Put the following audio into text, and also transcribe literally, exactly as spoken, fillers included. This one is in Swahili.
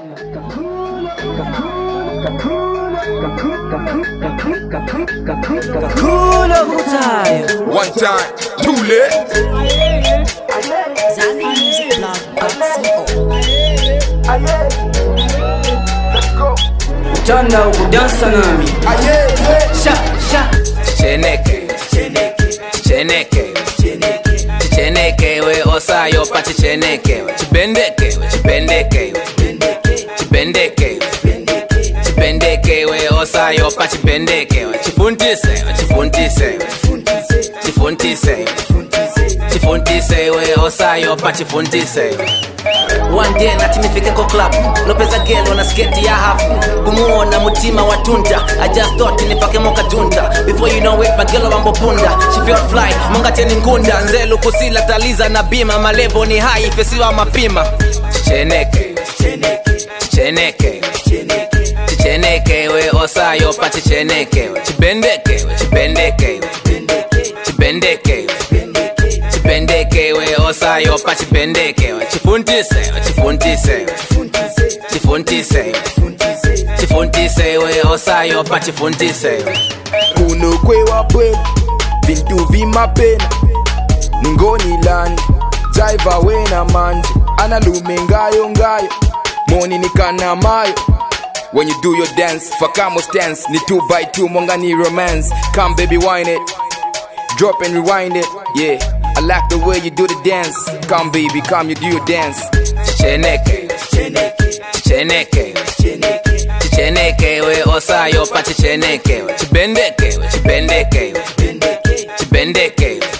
One time, too late. Zami Music Blog dot co. Let's go. Utanda ukudansa nami. Sha, sha. Chicheneke, chicheneke, chicheneke, we osayo pa chicheneke, chibendeke, chibendeke, chibendeke, chibendeke, we osayo pa chibendeke, chifuntise, chifuntise, chifuntise, chifuntise, we osayo pa chifuntise. One day nati nifike kwa club Lopeza gelo na sketi ya hafu Kumuona mutima wa tunta I just thought nipake moka tunta Before you know it magelo wambo punda She feel fly, monga teni ngunda Nzelu kusila taliza na bima Malevo ni high, fesiwa mapima Chicheneke, chicheneke, chicheneke, we osayo pa chicheneke Chibendeke, chibendeke, chibendeke, chibendeke, we osayo pa chibendeke Chifuntise, chifuntise, chifuntise, chifuntise, we osayo pa chifuntise. Kuno kwe wapwe Vintu vimapena Ningoni lani Jaiva wena manje Analume ngayo ngayo Moni nikana mayo. When you do your dance Fakamo stance Ni two by two monga ni romance. Come baby wine it Drop and rewind it. Yeah, I like the way you do the dance. Come baby, come you do your dance. Chicheneke, chicheneke, chicheneke, we osayo pa chicheneke Chibendeke, chibendeke, chibendeke,